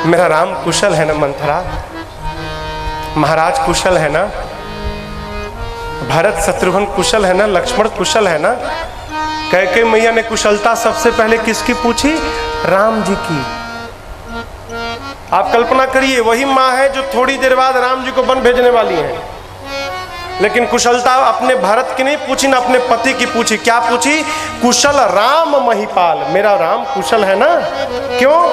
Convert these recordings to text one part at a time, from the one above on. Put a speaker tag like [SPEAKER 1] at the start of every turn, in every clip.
[SPEAKER 1] मेरा राम कुशल है ना मंथरा, महाराज कुशल है ना, भरत शत्रुघ्न कुशल है ना, लक्ष्मण कुशल है ना। कैकेयी मैया ने कुशलता सबसे पहले किसकी पूछी? राम जी की। आप कल्पना करिए, वही माँ है जो थोड़ी देर बाद राम जी को वन भेजने वाली है, लेकिन कुशलता अपने भरत की नहीं पूछी ना अपने पति की पूछी। क्या पूछी? कुशल राम महिपाल, मेरा राम कुशल है ना। क्यों?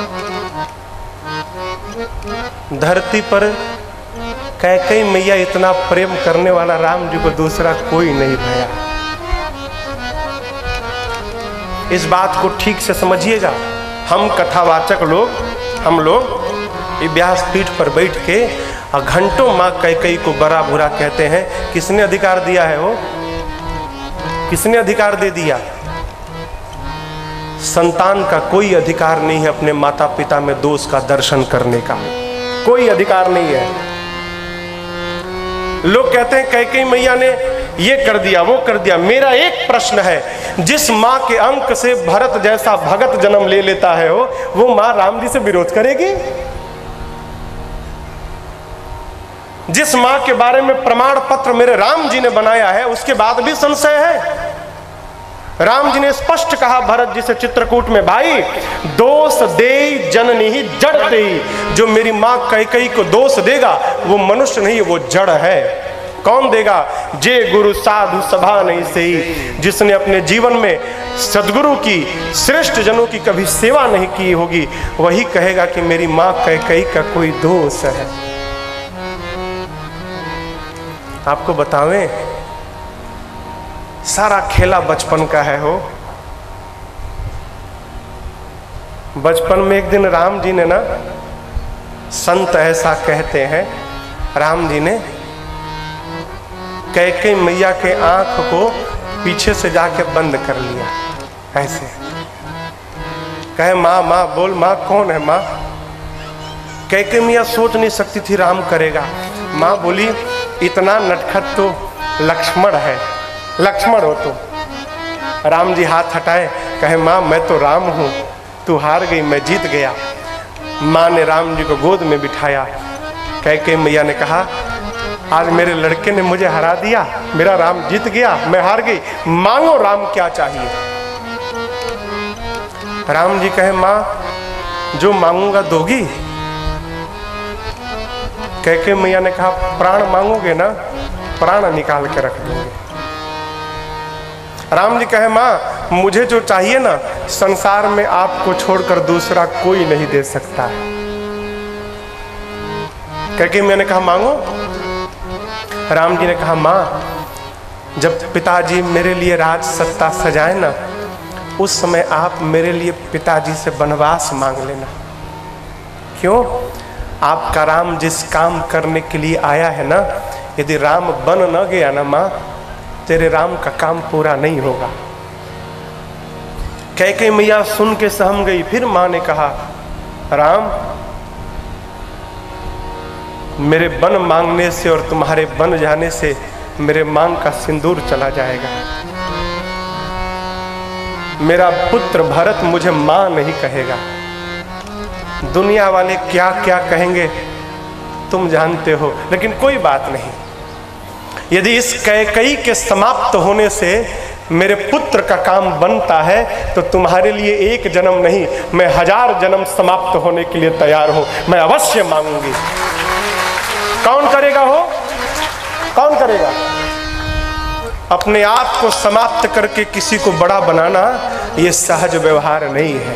[SPEAKER 1] धरती पर कैकेयी मैया इतना प्रेम करने वाला राम जी को दूसरा कोई नहीं भया। इस बात को ठीक से समझिएगा। हम कथावाचक लोग, हम लोग व्यासपीठ पर बैठ के घंटों माँ कैकेयी को बड़ा बुरा कहते हैं। किसने अधिकार दिया है? वो किसने अधिकार दे दिया? संतान का कोई अधिकार नहीं है अपने माता पिता में दोष का दर्शन करने का, कोई अधिकार नहीं है। लोग कहते हैं कैकेयी मैया ने ये कर दिया, वो कर दिया। मेरा एक प्रश्न है, जिस माँ के अंक से भरत जैसा भगत जन्म ले लेता है वो माँ राम जी से विरोध करेगी? जिस माँ के बारे में प्रमाण पत्र मेरे राम जी ने बनाया है उसके बाद भी संशय है? राम जी ने स्पष्ट कहा भरत जी से चित्रकूट में, भाई दोष दे जननी ही जड़ दे। जो मेरी माँ कैकेयी को दोष देगा वो मनुष्य नहीं, वो जड़ है। कौन देगा? जे गुरु साधु सभा नहीं सही, जिसने अपने जीवन में सदगुरु की, श्रेष्ठ जनों की कभी सेवा नहीं की होगी, वही कहेगा कि मेरी माँ कैकेयी का कोई दोष है। आपको बतावें, सारा खेला बचपन का है हो। बचपन में एक दिन राम जी ने ना, संत ऐसा कहते हैं, राम जी ने कैकेयी मैया के आंख को पीछे से जाके बंद कर लिया। ऐसे कहे, माँ माँ बोल, माँ कौन है माँ? कैकेयी मैया सोच नहीं सकती थी राम करेगा। माँ बोली, इतना नटखट तो लक्ष्मण है, लक्ष्मण हो तो। राम जी हाथ हटाए, कहे माँ मैं तो राम हूँ, तू हार गई, मैं जीत गया। माँ ने राम जी को गोद में बिठाया। कैकेयी मैया ने कहा, आज मेरे लड़के ने मुझे हरा दिया, मेरा राम जीत गया, मैं हार गई, मांगो राम क्या चाहिए। राम जी कहे, माँ जो मांगूंगा दोगी? कैकेयी मैया ने कहा, प्राण मांगोगे ना, प्राण निकाल के रख दूंगे। राम जी कहे, माँ मुझे जो चाहिए ना, संसार में आपको छोड़कर दूसरा कोई नहीं दे सकता है। कैकेयी मैया ने कहा, मांगो। राम जी ने कहा, माँ जब पिताजी मेरे लिए राज सत्ता सजाए ना, उस समय आप मेरे लिए पिताजी से वनवास मांग लेना। क्यों? आपका राम जिस काम करने के लिए आया है ना, यदि राम बन न गया ना माँ, तेरे राम का काम पूरा नहीं होगा। कैकेयी मैया सुन के सहम गई। फिर माँ ने कहा, राम मेरे बन मांगने से और तुम्हारे बन जाने से मेरे मांग का सिंदूर चला जाएगा। मेरा पुत्र भरत मुझे माँ नहीं कहेगा। दुनिया वाले क्या क्या कहेंगे तुम जानते हो, लेकिन कोई बात नहीं। यदि इस कैकेयी के समाप्त होने से मेरे पुत्र का काम बनता है तो तुम्हारे लिए एक जन्म नहीं, मैं 1000 जन्म समाप्त होने के लिए तैयार हूं। मैं अवश्य मांगूंगी। कौन करेगा हो? कौन करेगा? अपने आप को समाप्त करके किसी को बड़ा बनाना ये सहज व्यवहार नहीं है।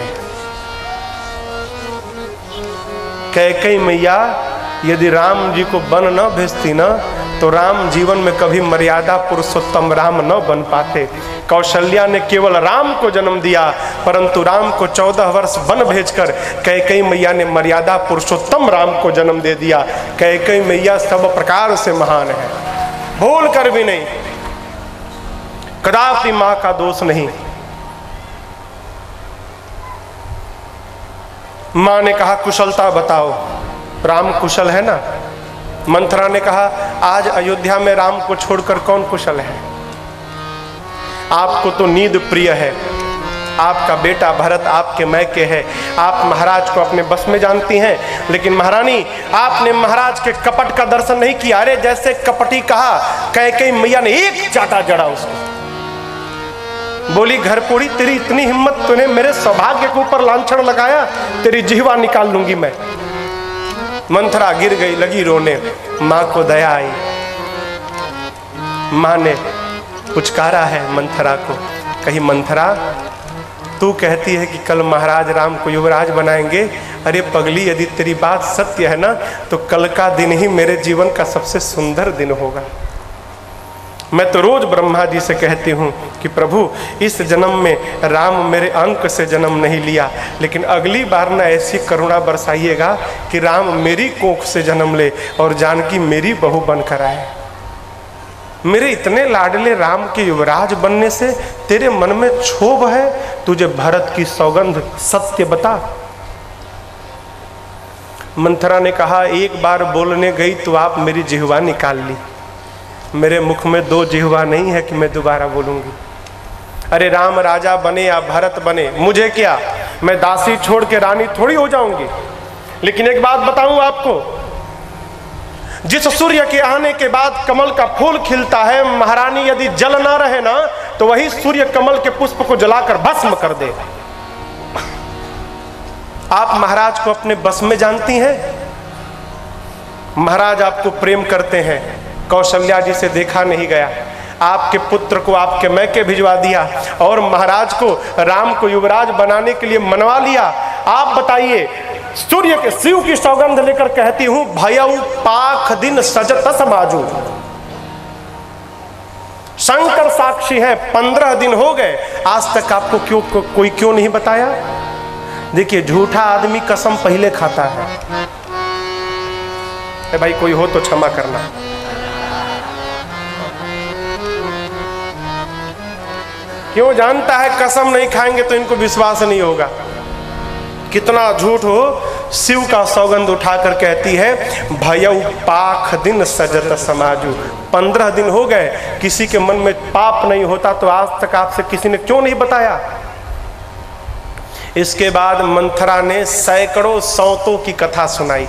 [SPEAKER 1] कैकेयी मैया यदि राम जी को वन न भेजती ना, तो राम जीवन में कभी मर्यादा पुरुषोत्तम राम न बन पाते। कौशल्या ने केवल राम को जन्म दिया, परंतु राम को 14 वर्ष वन भेजकर कैकेयी मैया ने मर्यादा पुरुषोत्तम राम को जन्म दे दिया। कैकेयी मैया सब प्रकार से महान है, भूल कर भी नहीं, कदापि मां का दोष नहीं। मां ने कहा, कुशलता बताओ, राम कुशल है ना? मंथरा ने कहा, आज अयोध्या में राम को छोड़कर कौन कुशल है? आपको तो नींद प्रिय है, आपका बेटा भरत आपके मैके है, आप महाराज को अपने बस में जानती हैं, लेकिन महारानी आपने महाराज के कपट का दर्शन नहीं किया। अरे जैसे कपटी कहा, कैकेयी मैया ने एक चाटा जड़ा उसको। बोली घरपोड़ी, तेरी इतनी हिम्मत, तूने मेरे सौभाग्य के ऊपर लांछन लगाया, तेरी जिह्वा निकाल लूंगी मैं। मंथरा गिर गई, लगी रोने। माँ को दया आई, माँ ने पुचकारा है मंथरा को, कही मंथरा तू कहती है कि कल महाराज राम को युवराज बनाएंगे। अरे पगली, यदि तेरी बात सत्य है ना, तो कल का दिन ही मेरे जीवन का सबसे सुंदर दिन होगा। मैं तो रोज ब्रह्मा जी से कहती हूँ कि प्रभु इस जन्म में राम मेरे अंक से जन्म नहीं लिया, लेकिन अगली बार ना ऐसी करुणा बरसाइएगा कि राम मेरी कोख से जन्म ले और जानकी मेरी बहू बनकर आए। मेरे इतने लाडले राम के युवराज बनने से तेरे मन में क्षोभ है, तुझे भरत की सौगंध सत्य बता। मंथरा ने कहा एक बार बोलने गई तो आप मेरी जिह्वा निकाल ली। मेरे मुख में दो जिह्वा नहीं है कि मैं दोबारा बोलूंगी। अरे राम राजा बने या भरत बने, मुझे क्या, मैं दासी छोड़ के रानी थोड़ी हो जाऊंगी। लेकिन एक बात बताऊं आपको, जिस सूर्य के आने के बाद कमल का फूल खिलता है, महारानी यदि जल ना रहे ना, तो वही सूर्य कमल के पुष्प को जलाकर भस्म कर दे। आप महाराज को अपने बस में जानती हैं। महाराज आपको प्रेम करते हैं, कौशल्या जी से देखा नहीं गया, आपके पुत्र को आपके मैके भिजवा दिया और महाराज को राम को युवराज बनाने के लिए मनवा लिया। आप बताइए, सूर्य के शिव की सौगंध लेकर कहती हूं भयऊ पाख दिन सजत समाजू। शंकर साक्षी है, 15 दिन हो गए, आज तक आपको कोई क्यों नहीं बताया। देखिए झूठा आदमी कसम पहले खाता है। भाई कोई हो तो क्षमा करना। क्यों, जानता है कसम नहीं खाएंगे तो इनको विश्वास नहीं होगा। कितना झूठ हो, शिव का सौगंध उठाकर कहती है भयऊ पाख दिन सजत समाजू। 15 दिन हो गए, किसी के मन में पाप नहीं होता तो आज तक आपसे किसी ने क्यों नहीं बताया। इसके बाद मंथरा ने सैकड़ों सौतों की कथा सुनाई।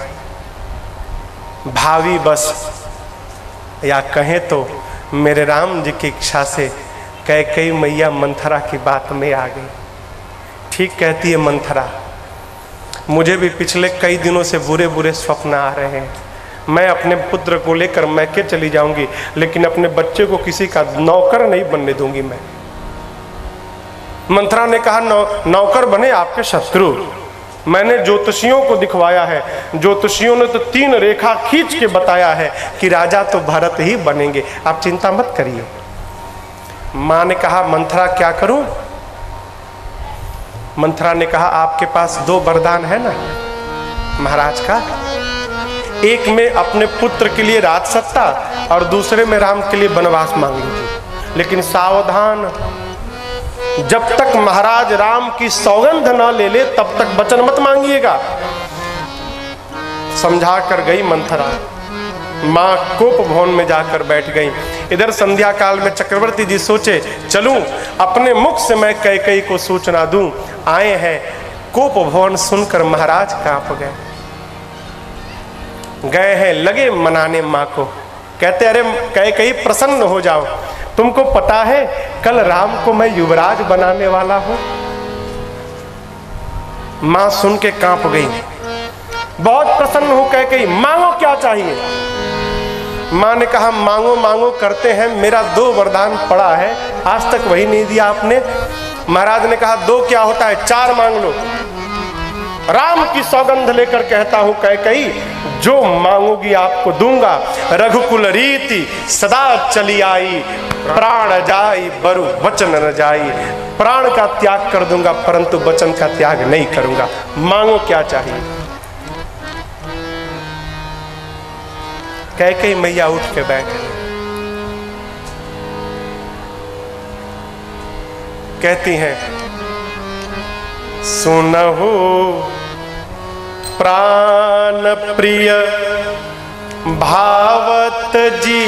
[SPEAKER 1] भावी बस या कहें तो मेरे राम जी की इच्छा से कैकेयी मैया मंथरा की बात में आ गई। ठीक कहती है मंथरा, मुझे भी पिछले कई दिनों से बुरे बुरे स्वप्न आ रहे हैं। मैं अपने पुत्र को लेकर मैके चली जाऊंगी, लेकिन अपने बच्चे को किसी का नौकर नहीं बनने दूंगी मैं। मंथरा ने कहा नौकर बने आपके शत्रु। मैंने ज्योतिषियों को दिखवाया है, ज्योतिषियों ने तो 3 रेखा खींच के बताया है कि राजा तो भरत ही बनेंगे, आप चिंता मत करिए। मां ने कहा मंथरा क्या करूं। मंथरा ने कहा आपके पास 2 वरदान है ना महाराज का, एक में अपने पुत्र के लिए राजसत्ता और दूसरे में राम के लिए वनवास मांग लीजिए। लेकिन सावधान, जब तक महाराज राम की सौगंध ना ले ले तब तक वचन मत मांगिएगा। समझा कर गई मंथरा। मां कोप भवन में जाकर बैठ गई। इधर संध्या काल में चक्रवर्ती जी सोचे चलूं अपने मुख से मैं कैकेयी को सूचना दूं। आए हैं, कोप भवन सुनकर महाराज कांप गए हैं, लगे मनाने मां को। कहते अरे कैकेयी प्रसन्न हो जाओ, तुमको पता है कल राम को मैं युवराज बनाने वाला हूं। मां सुन के कांप गई, बहुत प्रसन्न हो कैकेयी, मांगो क्या चाहिए। मां ने कहा मांगो मांगो करते हैं, मेरा 2 वरदान पड़ा है, आज तक वही नहीं दिया आपने। महाराज ने कहा 2 क्या होता है, 4 मांग लो। राम की सौगंध लेकर कहता हूं कैकेयी, जो मांगोगी आपको दूंगा। रघुकुल रीति सदा चली आई, प्राण जाई बरु वचन न जाई। प्राण का त्याग कर दूंगा परंतु वचन का त्याग नहीं करूंगा। मांगो क्या चाहिए। कैकेयी मैया उठ के बैठ गई। कहती हैं सुनहु प्राण प्रिय भावत जी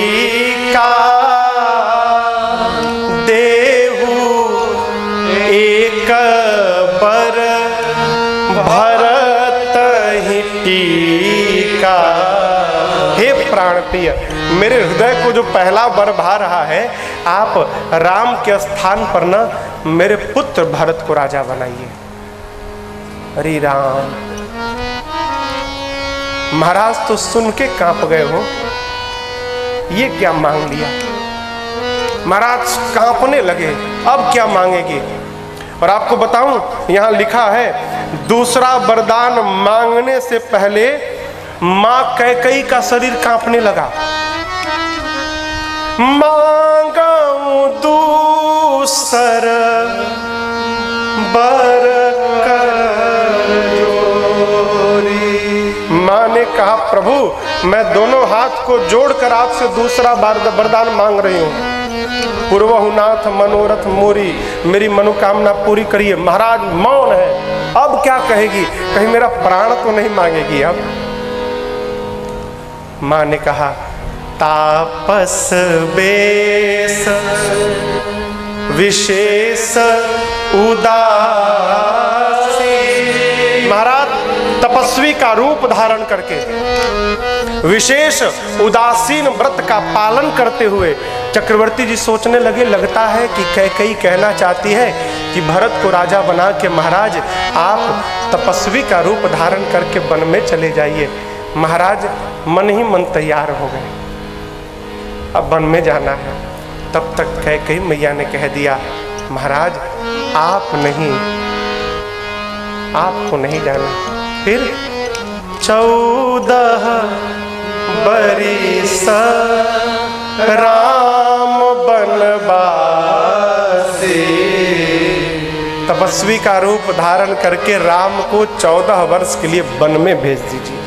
[SPEAKER 1] का देहु टीका। हे प्राण प्रिय, मेरे हृदय को जो पहला वर भा रहा है, आप राम के स्थान पर ना मेरे पुत्र भरत को राजा बनाइए। हरि राम। महाराज तो सुन के कांप गए हो, ये क्या मांग लिया। महाराज कांपने लगे, अब क्या मांगेगी। और आपको बताऊं, यहां लिखा है दूसरा वरदान मांगने से पहले मां कैकेयी का शरीर कांपने लगा। मांगू दूसर बर कर जोरी। मां ने कहा, प्रभु मैं दोनों हाथ को जोड़कर आपसे दूसरा वरदान मांग रही हूं। पूर्वहु नाथ मनोरथ मोरी, मेरी मनोकामना पूरी करिए। महाराज मौन है, अब क्या कहेगी, कहीं मेरा प्राण तो नहीं मांगेगी। अब मां ने कहा, तापस बेस विशेष उदासी। महाराज तपस्वी का रूप धारण करके विशेष उदासीन व्रत का पालन करते हुए चक्रवर्ती जी सोचने लगे, लगता है कि कैकेयी कहना चाहती है कि भरत को राजा बना के महाराज आप तपस्वी का रूप धारण करके वन में चले जाइए। महाराज मन ही मन तैयार हो गए, अब वन में जाना है। तब तक कैकेयी मैया ने कह दिया, महाराज आप नहीं, आपको नहीं जाना। फिर 14 बरिस राम बनवासी। तपस्वी का रूप धारण करके राम को 14 वर्ष के लिए वन में भेज दीजिए।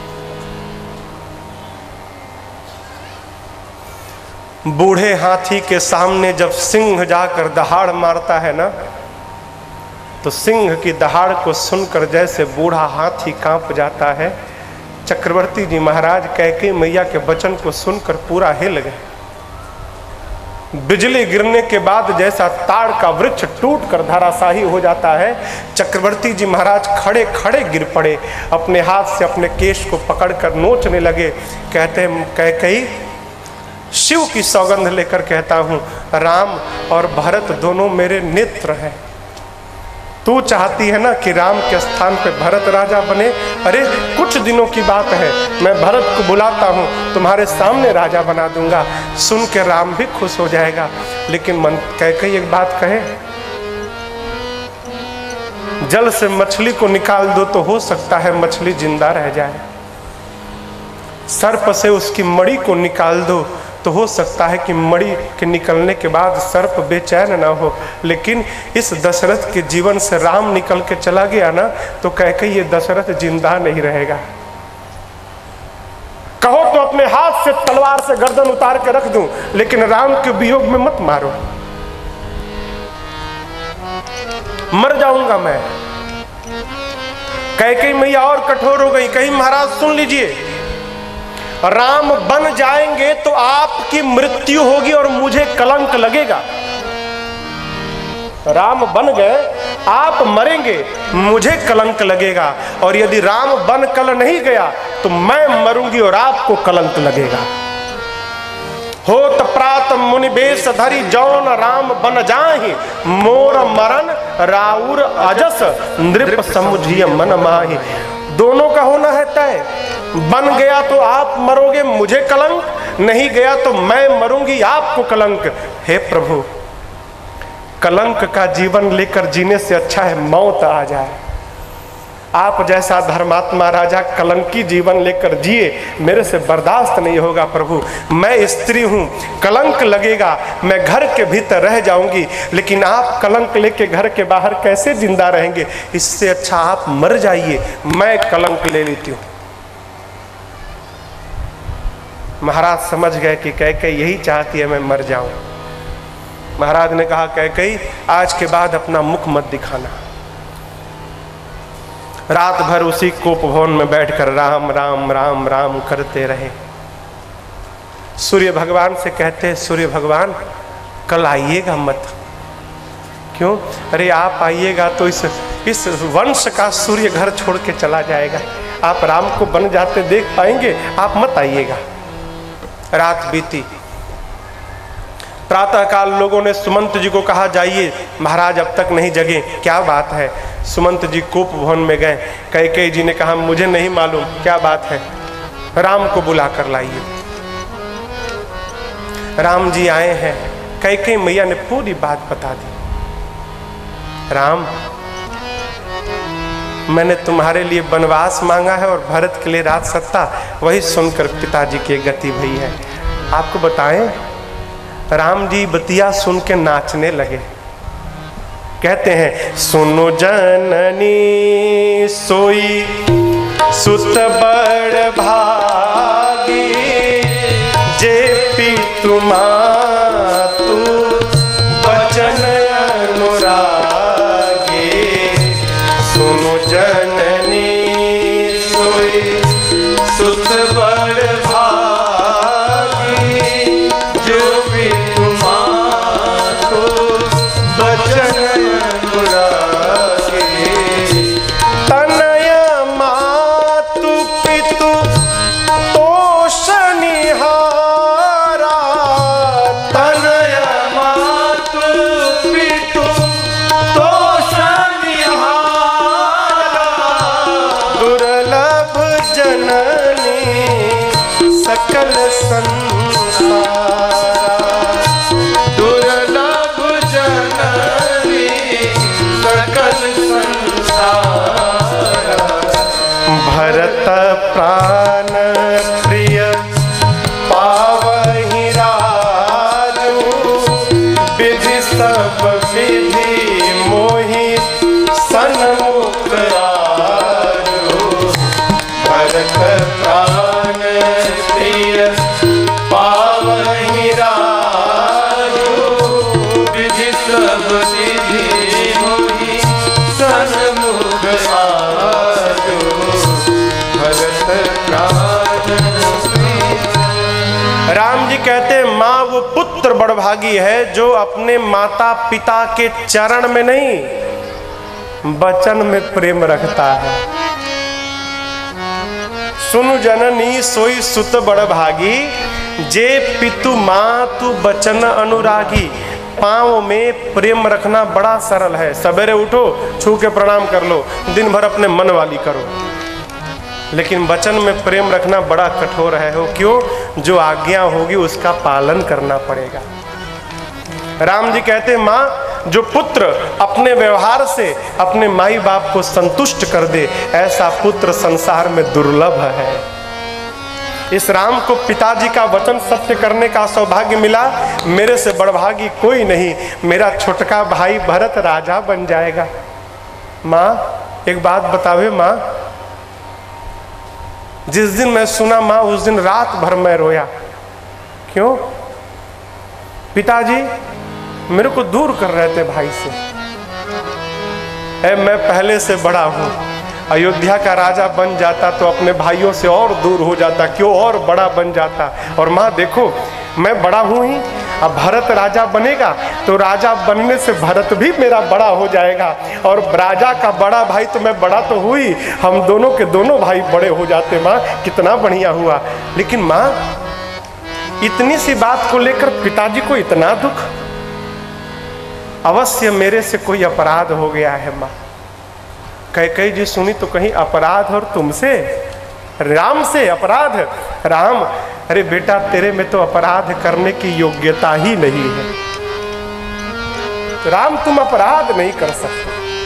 [SPEAKER 1] बूढ़े हाथी के सामने जब सिंह जाकर दहाड़ मारता है ना, तो सिंह की दहाड़ को सुनकर जैसे बूढ़ा हाथी कांप जाता है, चक्रवर्ती जी महाराज कैकेयी मैया के वचन को सुनकर पूरा हिल गए। बिजली गिरने के बाद जैसा ताड़ का वृक्ष टूटकर धराशाही हो जाता है, चक्रवर्ती जी महाराज खड़े खड़े गिर पड़े, अपने हाथ से अपने केश को पकड़कर नोचने लगे। कहते हैं, कैकेयी शिव की सौगंध लेकर कहता हूं, राम और भरत दोनों मेरे नेत्र हैं। तू चाहती है ना कि राम के स्थान पे भरत राजा बने। अरे कुछ दिनों की बात है, मैं भरत को बुलाता हूँ, तुम्हारे सामने राजा बना दूंगा। सुन के राम भी खुश हो जाएगा। लेकिन मन कैकेयी एक बात कहे, जल से मछली को निकाल दो तो हो सकता है मछली जिंदा रह जाए, सर्प से उसकी मणि को निकाल दो तो हो सकता है कि मणि के निकलने के बाद सर्प बेचैन ना हो। लेकिन इस दशरथ के जीवन से राम निकल के चला गया ना, तो कैकेयी ये दशरथ जिंदा नहीं रहेगा। कहो तो अपने हाथ से तलवार से गर्दन उतार के रख दूं, लेकिन राम के वियोग में मत मारो, मर जाऊंगा मैं। कैकेयी मैया और कठोर हो गई, कही महाराज सुन लीजिए, राम बन जाएंगे तो आपकी मृत्यु होगी और मुझे कलंक लगेगा। राम बन गए, आप मरेंगे, मुझे कलंक लगेगा। और यदि राम बन कल नहीं गया तो मैं मरूंगी और आपको कलंक लगेगा। होत प्रात मुनि बेश धरि जौन राम बन जाहि, मोर मरण राउर अजस नृप समुझिय मन माहि। दोनों का होना है तय, बन गया तो आप मरोगे, मुझे कलंक, नहीं गया तो मैं मरूंगी, आपको कलंक। हे प्रभु, कलंक का जीवन लेकर जीने से अच्छा है मौत आ जाए। आप जैसा धर्मात्मा राजा कलंकी जीवन लेकर जिए, मेरे से बर्दाश्त नहीं होगा प्रभु। मैं स्त्री हूं, कलंक लगेगा, मैं घर के भीतर रह जाऊंगी, लेकिन आप कलंक लेके घर के बाहर कैसे जिंदा रहेंगे। इससे अच्छा आप मर जाइए, मैं कलंक ले लेती हूं। महाराज समझ गए कि कैकेयी यही चाहती है मैं मर जाऊं। महाराज ने कहा, कैकेयी आज के बाद अपना मुख मत दिखाना। रात भर उसी कोप भवन में बैठकर राम राम राम राम करते रहे। सूर्य भगवान से कहते हैं, सूर्य भगवान कल आइएगा मत। क्यों? अरे आप आइएगा तो इस वंश का सूर्य घर छोड़ के चला जाएगा। आप राम को बन जाते देख पाएंगे, आप मत आइएगा। रात बीती, प्रातःकाल लोगों ने सुमंत जी को कहा जाइए, महाराज अब तक नहीं जगे, क्या बात है। सुमंत जी कोप भवन में गए। कैकेयी जी ने कहा मुझे नहीं मालूम क्या बात है, राम को बुला कर लाइए। राम जी आए हैं। कैकेयी मैया ने पूरी बात बता दी। राम, मैंने तुम्हारे लिए वनवास मांगा है और भरत के लिए राज सत्ता, वही सुनकर पिताजी की गति भई है। आपको बताएं, राम जी बतिया सुन के नाचने लगे। कहते हैं सुनो जननी सोई सुत बड़ भागी, जे पितु मातु बचन अनुरागी। सुनो जननी सोई सुत बड़ भागी, जो पितु मातु बचन अनुरागी। तनय मातु पितु तोषनिहारा, तनय मातु पितु तोषनिहारा। दुर्लभ जननी सकल संसारा, दुर्लभ जननी सकल संसारा। भरत प्राण प्रिय पावहि राजू, विधि सब विधि मोहि सन्मुख आजू। भरत प्राण प्रिय पावहि राजू, विधि सब विधि मोहि सन्मुख आजू। भरत प्राण प्रिय। राम जी कहते हैं माँ वो पुत्र बड़भागी है जो अपने माता पिता के चरण में नहीं, वचन में प्रेम रखता है। सुनु जननी सोई सुत बड़भागी, जे पितु मातु बचन अनुरागी। पाँव में प्रेम रखना बड़ा सरल है। सवेरे उठो, छू के प्रणाम कर लो, दिन भर अपने मन वाली करो। लेकिन वचन में प्रेम रखना बड़ा कठोर है। हो क्यों? जो आज्ञा होगी उसका पालन करना पड़ेगा। राम जी कहते हैं माँ, जो पुत्र अपने व्यवहार से अपने माई बाप को संतुष्ट कर दे, ऐसा पुत्र संसार में दुर्लभ है। इस राम को पिताजी का वचन सत्य करने का सौभाग्य मिला। मेरे से बड़भागी कोई नहीं, मेरा छोटका भाई भरत राजा बन जाएगा। माँ एक बात बतावे माँ, जिस दिन मैं सुना माँ उस दिन रात भर मैं रोया। क्यों? पिताजी मेरे को दूर कर रहे थे भाई से। मैं पहले से बड़ा हूँ, अयोध्या का राजा बन जाता तो अपने भाइयों से और दूर हो जाता, क्यों और बड़ा बन जाता। और माँ देखो मैं बड़ा हूँ ही, अब भरत राजा बनेगा तो राजा बनने से भरत भी मेरा बड़ा हो जाएगा, और राजा का बड़ा भाई तो मैं बड़ा तो हुई, हम दोनों के दोनों भाई बड़े हो जाते। माँ कितना बढ़िया हुआ। लेकिन माँ इतनी सी बात को लेकर पिताजी को इतना दुख, अवश्य मेरे से कोई अपराध हो गया है। माँ कैकेयी जी सुनी तो कहीं अपराध और तुमसे, राम से अपराध। राम अरे बेटा तेरे में तो अपराध करने की योग्यता ही नहीं है। राम तुम अपराध नहीं कर सकते।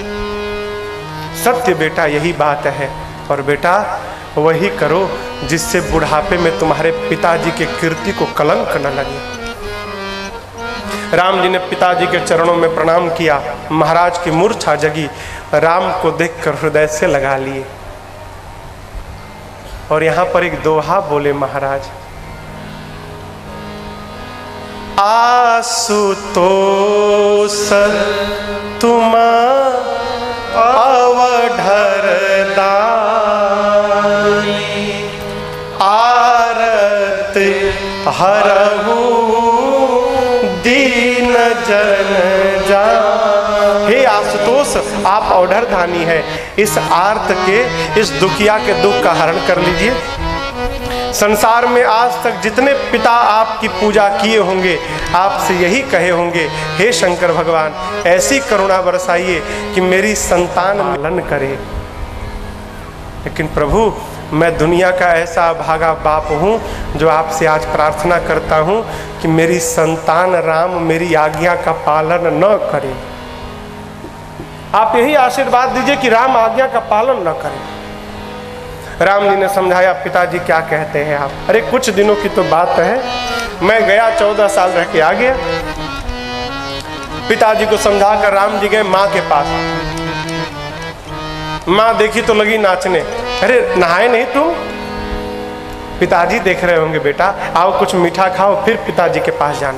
[SPEAKER 1] सत्य बेटा यही बात है। और बेटा वही करो जिससे बुढ़ापे में तुम्हारे पिताजी के कीर्ति को कलंक न लगे। राम जी ने पिताजी के चरणों में प्रणाम किया। महाराज की मूर्छा जगी। राम को देखकर हृदय से लगा लिए और यहां पर एक दोहा बोले महाराज, आशुतोष तुम अवढर दानी, आरत हरहु दीन जन जा। हे आशुतोष आप अवढर धानी है, इस आर्त के, इस दुखिया के दुख का हरण कर लीजिए। संसार में आज तक जितने पिता आपकी पूजा किए होंगे, आपसे यही कहे होंगे, हे शंकर भगवान ऐसी करुणा बरसाइए कि मेरी संतान पालन करे। लेकिन प्रभु मैं दुनिया का ऐसा भागा बाप हूँ जो आपसे आज प्रार्थना करता हूँ कि मेरी संतान राम मेरी आज्ञा का पालन न करे। आप यही आशीर्वाद दीजिए कि राम आज्ञा का पालन न करें। राम जी ने समझाया, पिताजी क्या कहते हैं आप? अरे कुछ दिनों की तो बात है, मैं गया 14 साल रह के आ गया। पिताजी को समझाकर राम जी गए माँ के पास। माँ देखी तो लगी नाचने। अरे नहाए नहीं तुम? पिताजी देख रहे होंगे, बेटा आओ कुछ मीठा खाओ फिर पिताजी के पास जाना।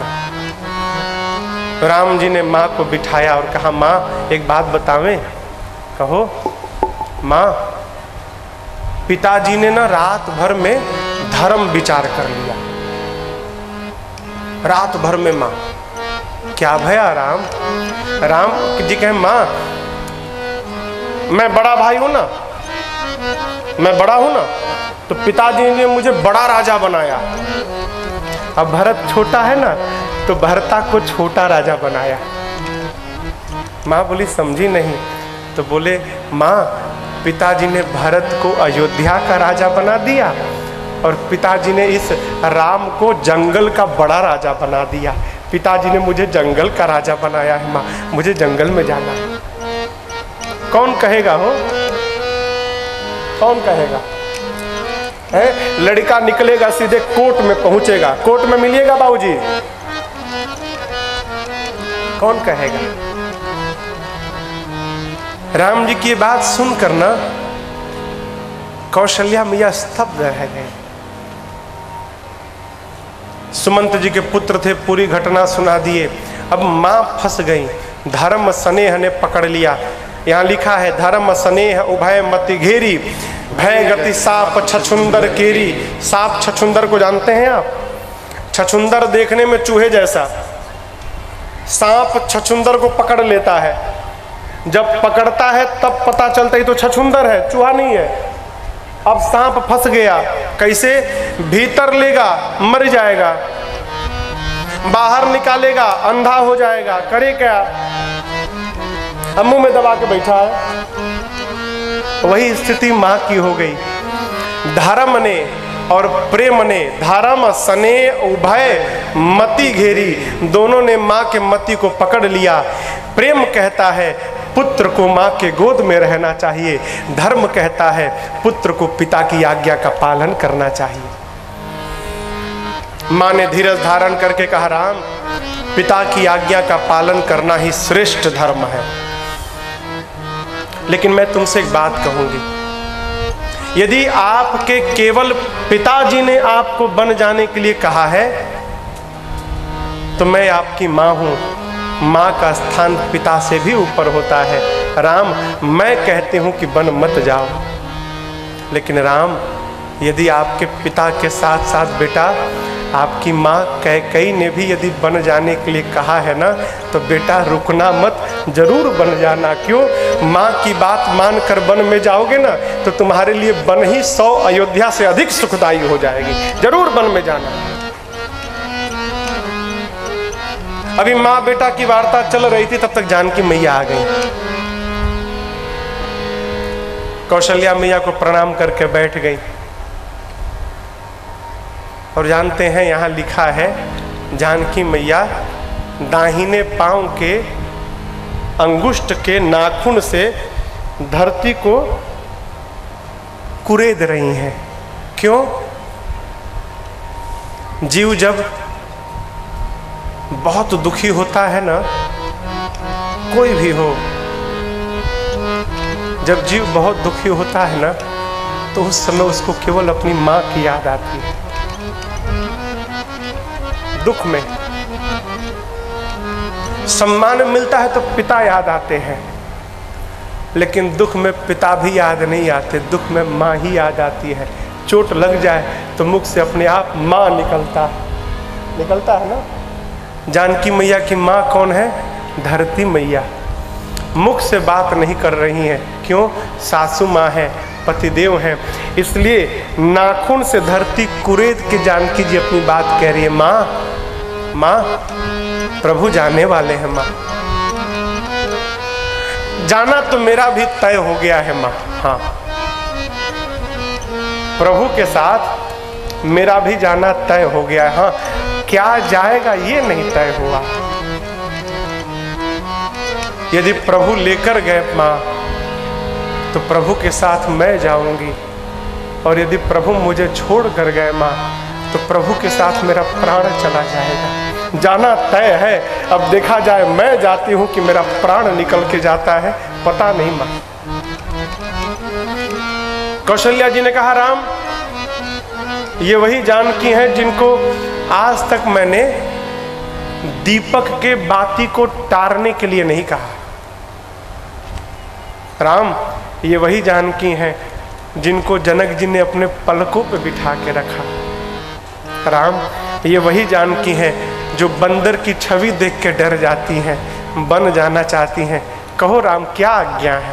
[SPEAKER 1] राम जी ने माँ को बिठाया और कहा, माँ एक बात बतावें? कहो। माँ पिताजी ने ना रात भर में धर्म विचार कर लिया। रात भर में। माँ क्या भया राम? राम जी कहे, माँ मैं बड़ा भाई हूं ना, मैं बड़ा हूं ना, तो पिताजी ने मुझे बड़ा राजा बनाया। अब भरत छोटा है ना, तो भरता को छोटा राजा बनाया। माँ बोली समझी नहीं। तो बोले, माँ पिताजी ने भरत को अयोध्या का राजा बना दिया और पिताजी ने इस राम को जंगल का बड़ा राजा बना दिया। पिताजी ने मुझे जंगल का राजा बनाया है माँ, मुझे जंगल में जाना है। कौन कहेगा हो? कौन कहेगा? है लड़का निकलेगा सीधे कोर्ट में पहुंचेगा, कोर्ट में मिलिएगा बाबूजी। कौन कहेगा? राम जी की बात सुनकर ना कौशल्या मैया स्तब्ध रह गए। सुमंत जी के पुत्र थे, पूरी घटना सुना दिए। अब मां फंस गई। धर्म स्नेह ने पकड़ लिया। यहाँ लिखा है, धर्म स्नेह उभय मति घेरी, भय गति साप छछुंदर केरी। साप छछुंदर को जानते हैं आप? छछुंदर देखने में चूहे जैसा। सांप छछुंदर को पकड़ लेता है, जब पकड़ता है तब पता चलता है तो छछुंदर है, चूहा नहीं है। अब सांप फंस गया, कैसे? भीतर लेगा मर जाएगा, बाहर निकालेगा अंधा हो जाएगा, करे क्या? अब मुंह में दबा के बैठा है। वही स्थिति मां की हो गई। धर्म ने और प्रेम ने, धर्म स्नेह उभय मति घेरी, दोनों ने मां के मति को पकड़ लिया। प्रेम कहता है पुत्र को मां के गोद में रहना चाहिए, धर्म कहता है पुत्र को पिता की आज्ञा का पालन करना चाहिए। मां ने धीरज धारण करके कहा, राम पिता की आज्ञा का पालन करना ही श्रेष्ठ धर्म है। लेकिन मैं तुमसे एक बात कहूंगी, यदि आपके केवल पिताजी ने आपको बन जाने के लिए कहा है तो मैं आपकी मां हूं। मां का स्थान पिता से भी ऊपर होता है। राम मैं कहती हूं कि बन मत जाओ। लेकिन राम यदि आपके पिता के साथ साथ बेटा आपकी माँ कैकेयी ने भी यदि बन जाने के लिए कहा है ना, तो बेटा रुकना मत, जरूर बन जाना। क्यों? माँ की बात मानकर वन में जाओगे ना तो तुम्हारे लिए वन ही 100 अयोध्या से अधिक सुखदायी हो जाएगी। जरूर वन में जाना। अभी माँ बेटा की वार्ता चल रही थी, तब तक जानकी मैया आ गई। कौशल्या मैया को प्रणाम करके बैठ गई। और जानते हैं यहाँ लिखा है, जानकी मैया दाहिने पांव के अंगुष्ठ के नाखून से धरती को कुरेद रही हैं। क्यों? जीव जब बहुत दुखी होता है ना, कोई भी हो, जब जीव बहुत दुखी होता है ना, तो उस समय उसको केवल अपनी माँ की याद आती है। दुख में सम्मान मिलता है तो पिता याद आते हैं, लेकिन दुख में पिता भी याद नहीं आते, दुख में माँ ही याद आती है। चोट लग जाए तो मुख से अपने आप माँ निकलता है ना। जानकी मैया की माँ कौन है? धरती मैया। मुख से बात नहीं कर रही हैं क्यों? सासू माँ है, पतिदेव हैं, इसलिए नाखून से धरती कुरेद के जानकी जी अपनी बात कह रही है, माँ माँ प्रभु जाने वाले हैं माँ, जाना तो मेरा भी तय हो गया है माँ। हाँ, प्रभु के साथ मेरा भी जाना तय हो गया है। हाँ, क्या जाएगा ये नहीं तय हुआ। यदि प्रभु लेकर गए माँ तो प्रभु के साथ मैं जाऊंगी, और यदि प्रभु मुझे छोड़ कर गए माँ तो प्रभु के साथ मेरा प्राण चला जाएगा। जाना तय है, अब देखा जाए मैं जाती हूँ कि मेरा प्राण निकल के जाता है, पता नहीं माँ। कौशल्या जी ने कहा, राम ये वही जानकी हैं जिनको आज तक मैंने दीपक के बाती को टारने के लिए नहीं कहा। राम ये वही जानकी हैं जिनको जनक जी ने अपने पलकों पे बिठा के रखा। राम ये वही जानकी हैं जो बंदर की छवि देख के डर जाती हैं, बन जाना चाहती हैं। कहो राम क्या आज्ञा है।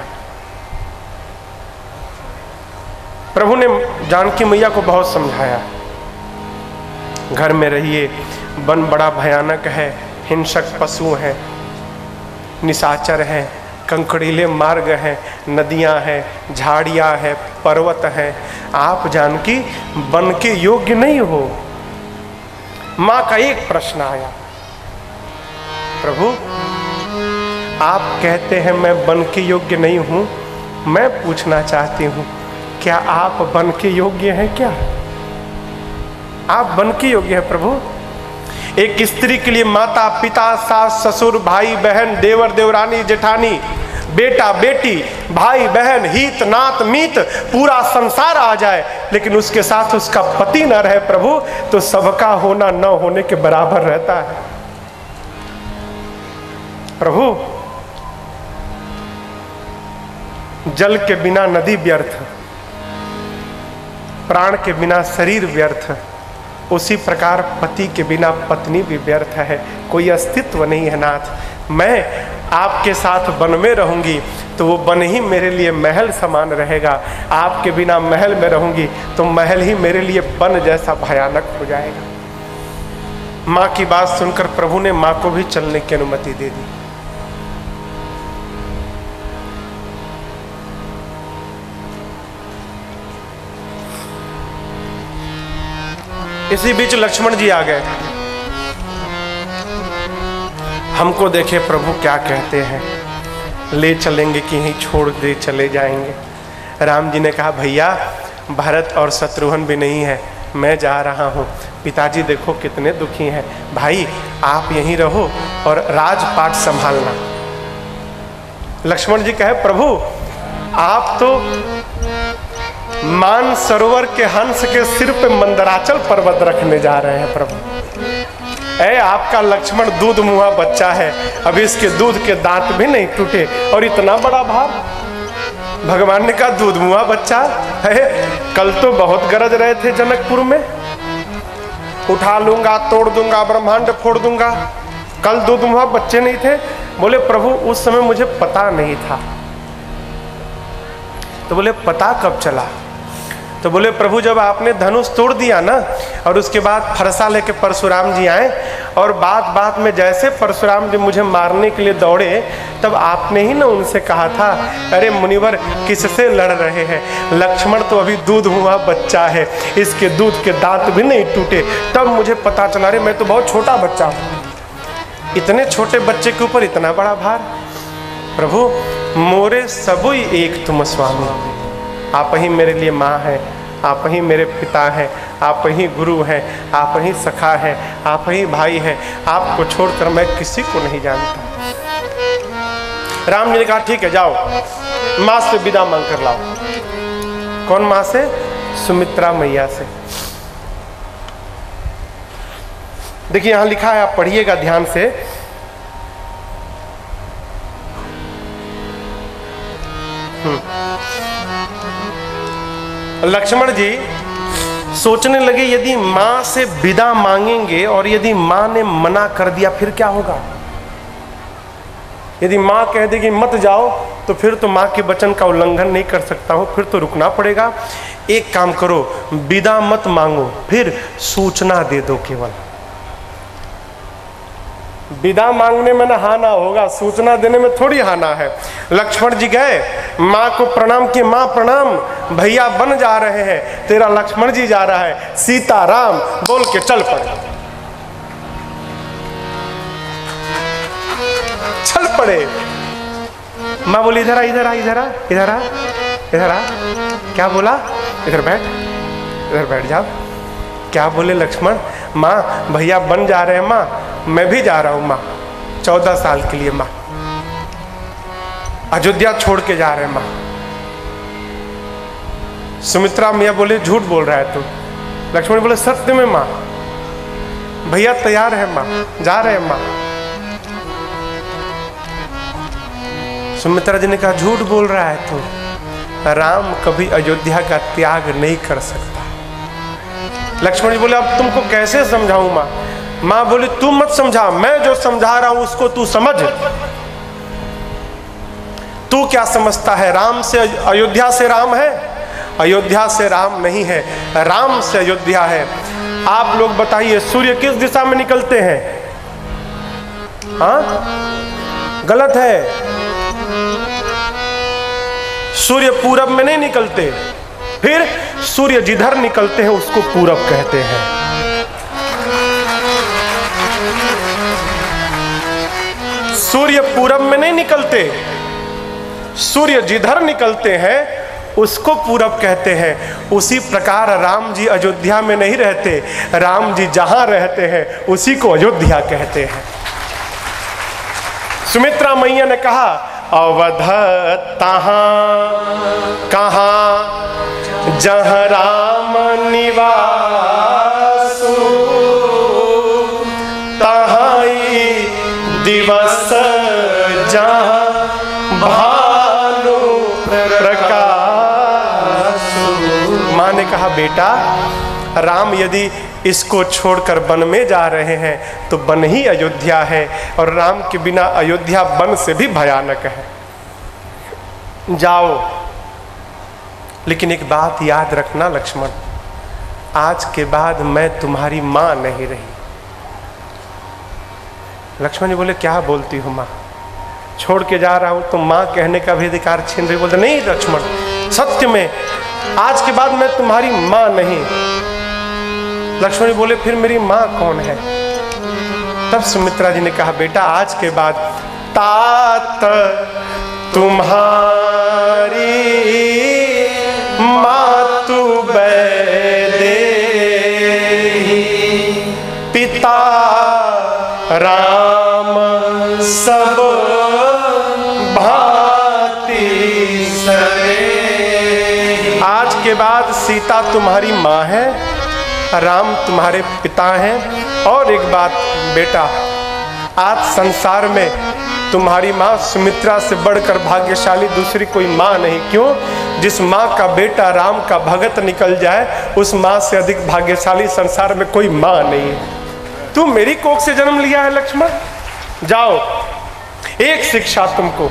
[SPEAKER 1] प्रभु ने जानकी मैया को बहुत समझाया, घर में रहिए, वन बड़ा भयानक है, हिंसक पशु हैं, निशाचर हैं, कंकड़ीले मार्ग हैं, नदियां हैं, झाड़ियां हैं, पर्वत हैं, आप जानकी वन के योग्य नहीं हो। मां का एक प्रश्न आया, प्रभु आप कहते हैं मैं वन के योग्य नहीं हूं, मैं पूछना चाहती हूं क्या आप वन के योग्य हैं? क्या आप वन के योग्य हैं प्रभु? एक स्त्री के लिए माता पिता सास ससुर भाई बहन देवर देवरानी जेठानी बेटा बेटी भाई बहन हित नात मीत पूरा संसार आ जाए, लेकिन उसके साथ उसका पति न रहे प्रभु, तो सबका होना न होने के बराबर रहता है। प्रभु जल के बिना नदी व्यर्थ, प्राण के बिना शरीर व्यर्थ, उसी प्रकार पति के बिना पत्नी भी व्यर्थ है, कोई अस्तित्व नहीं है नाथ। मैं आपके साथ वन में रहूंगी तो वो वन ही मेरे लिए महल समान रहेगा, आपके बिना महल में रहूंगी तो महल ही मेरे लिए वन जैसा भयानक हो जाएगा। माँ की बात सुनकर प्रभु ने माँ को भी चलने की अनुमति दे दी। इसी बीच लक्ष्मण जी आ गए। हमको देखे प्रभु क्या कहते हैं, ले चलेंगे कि यहीं छोड़ दे चले जाएंगे। राम जी ने कहा भैया भरत और शत्रुघ्न भी नहीं है, मैं जा रहा हूँ। पिताजी देखो कितने दुखी हैं, भाई आप यहीं रहो और राजपाट संभालना। लक्ष्मण जी कहे प्रभु आप तो मान सरोवर के हंस के सिर पे मंदराचल पर्वत रखने जा रहे हैं प्रभु। आपका लक्ष्मण दूध मुहा बच्चा है, अभी इसके दूध के दांत भी नहीं टूटे और इतना बड़ा भार। भगवान ने कहा दूध मुहा बच्चा है, कल तो बहुत गरज रहे थे जनकपुर में, उठा लूंगा तोड़ दूंगा ब्रह्मांड फोड़ दूंगा, कल दूध मुहा बच्चे नहीं थे। बोले प्रभु उस समय मुझे पता नहीं था। तो बोले पता कब चला? तो बोले प्रभु जब आपने धनुष तोड़ दिया ना, और उसके बाद फरसा लेके परशुराम जी आए, और बात में जैसे परशुराम जी मुझे मारने के लिए दौड़े, तब आपने ही ना उनसे कहा था अरे मुनिवर किससे लड़ रहे हैं, लक्ष्मण तो अभी दूध हुआ बच्चा है, इसके दूध के दांत भी नहीं टूटे। तब मुझे पता चला अरे मैं तो बहुत छोटा बच्चा हूँ, इतने छोटे बच्चे के ऊपर इतना बड़ा भार। प्रभु मोरे सबुई एक तुम स्वामी, आप ही मेरे लिए माँ हैं, आप ही मेरे पिता हैं, आप ही गुरु हैं, आप ही सखा हैं, आप ही भाई हैं, आपको छोड़कर मैं किसी को नहीं जानता। राम जी ने कहा ठीक है जाओ, माँ से विदा मांग कर लाओ। कौन माँ से? सुमित्रा मैया से। देखिए यहां लिखा है, आप पढ़िएगा ध्यान से। लक्ष्मण जी सोचने लगे यदि मां से विदा मांगेंगे और यदि मां ने मना कर दिया फिर क्या होगा? यदि मां कह देगी मत जाओ तो फिर तो माँ के वचन का उल्लंघन नहीं कर सकता हूँ, फिर तो रुकना पड़ेगा। एक काम करो, विदा मत मांगो, फिर सूचना दे दो केवल। विदा मांगने में ना हाना होगा, सूचना देने में थोड़ी हाना है। लक्ष्मण जी गए, माँ को प्रणाम किए, माँ प्रणाम, भैया बन जा रहे हैं, तेरा लक्ष्मण जी जा रहा है, सीता राम बोल के चल पड़े, चल पड़े। माँ बोली इधर आ, इधर आ, इधर आ, इधर आ, इधर आ। क्या बोला? इधर बैठ, इधर बैठ जाओ। क्या बोले लक्ष्मण? माँ भैया बन जा रहे हैं माँ, मैं भी जा रहा हूँ माँ, 14 साल के लिए माँ, अयोध्या छोड़ के जा रहे हैं माँ। सुमित्रा मैया बोले झूठ बोल रहा है तू। लक्ष्मण बोले सत्य में माँ, भैया तैयार है माँ, जा रहे हैं माँ। सुमित्रा जी ने कहा झूठ बोल रहा है तू, राम कभी अयोध्या का त्याग नहीं कर सकता। लक्ष्मण जी बोले अब तुमको कैसे समझाऊं माँ? माँ बोली तू मत समझा, मैं जो समझा रहा हूं उसको तू समझ। तू क्या समझता है? राम से अयोध्या से राम है? अयोध्या से राम नहीं है, राम से अयोध्या है। आप लोग बताइए सूर्य किस दिशा में निकलते हैं? हाँ, गलत है। सूर्य पूरब में नहीं निकलते, फिर सूर्य जिधर निकलते हैं उसको पूरब कहते हैं। सूर्य पूरब में नहीं निकलते, सूर्य जिधर निकलते हैं उसको पूरब कहते हैं। उसी प्रकार राम जी अयोध्या में नहीं रहते, राम जी जहां रहते हैं उसी को अयोध्या कहते हैं। सुमित्रा मैया ने कहा अवध तहाँ कहाँ जहाँ राम निवासु, तहाँ दिवस जहाँ भानु प्रकाशु। माँ ने कहा बेटा राम यदि इसको छोड़कर वन में जा रहे हैं तो वन ही अयोध्या है, और राम के बिना अयोध्या वन से भी भयानक है। जाओ, लेकिन एक बात याद रखना लक्ष्मण, आज के बाद मैं तुम्हारी माँ नहीं रही। लक्ष्मण जी बोले क्या बोलती हो माँ, छोड़ के जा रहा हूं तो माँ कहने का भी अधिकार छीन रही। बोलते नहीं लक्ष्मण, सत्य में आज के बाद मैं तुम्हारी माँ नहीं। लक्ष्मण जी बोले फिर मेरी माँ कौन है? तब सुमित्रा जी ने कहा बेटा आज के बाद तात तुम्हारी मातु वैदेही, पिता राम सब भांति सरे। आज के बाद सीता तुम्हारी माँ है, राम तुम्हारे पिता हैं। और एक बात बेटा, आज संसार में तुम्हारी माँ सुमित्रा से बढ़कर भाग्यशाली दूसरी कोई माँ नहीं। क्यों? जिस माँ का बेटा राम का भगत निकल जाए उस माँ से अधिक भाग्यशाली संसार में कोई माँ नहीं है। तू मेरी कोख से जन्म लिया है लक्ष्मण। जाओ, एक शिक्षा तुमको,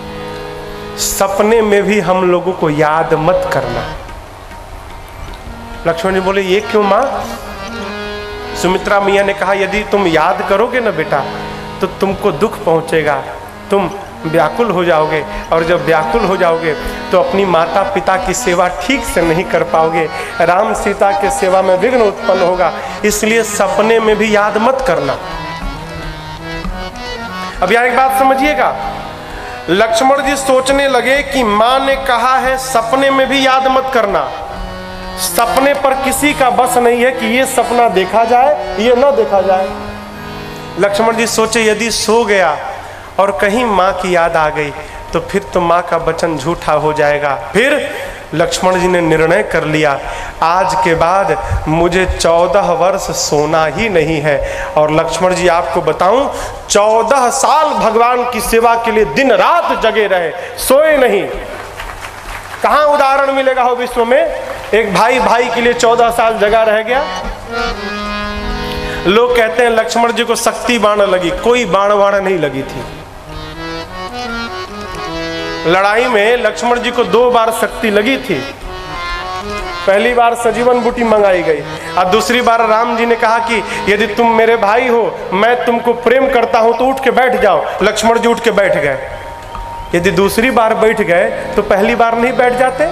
[SPEAKER 1] सपने में भी हम लोगों को याद मत करना। लक्ष्मण जी बोले ये क्यों माँ? सुमित्रा मैया ने कहा यदि तुम याद करोगे ना बेटा तो तुमको दुख पहुंचेगा, तुम व्याकुल हो जाओगे, और जब व्याकुल हो जाओगे तो अपनी माता पिता की सेवा ठीक से नहीं कर पाओगे, राम सीता के सेवा में विघ्न उत्पन्न होगा, इसलिए सपने में भी याद मत करना। अब यहाँ एक बात समझिएगा, लक्ष्मण जी सोचने लगे कि माँ ने कहा है सपने में भी याद मत करना। सपने पर किसी का बस नहीं है कि ये सपना देखा जाए ये ना देखा जाए। लक्ष्मण जी सोचे यदि सो गया और कहीं माँ की याद आ गई तो फिर तो माँ का वचन झूठा हो जाएगा। फिर लक्ष्मण जी ने निर्णय कर लिया आज के बाद मुझे 14 वर्ष सोना ही नहीं है। और लक्ष्मण जी आपको बताऊं 14 साल भगवान की सेवा के लिए दिन रात जगे रहे, सोए नहीं। कहाँ उदाहरण मिलेगा हो विश्व में एक भाई भाई के लिए 14 साल जगा रह गया। लोग कहते हैं लक्ष्मण जी को शक्ति बाण लगी, कोई बाण नहीं लगी थी। लड़ाई में लक्ष्मण जी को 2 बार शक्ति लगी थी। पहली बार सजीवन बूटी मंगाई गई और दूसरी बार राम जी ने कहा कि यदि तुम मेरे भाई हो, मैं तुमको प्रेम करता हूं तो उठ के बैठ जाओ। लक्ष्मण जी उठ के बैठ गए। यदि दूसरी बार बैठ गए तो पहली बार नहीं बैठ जाते।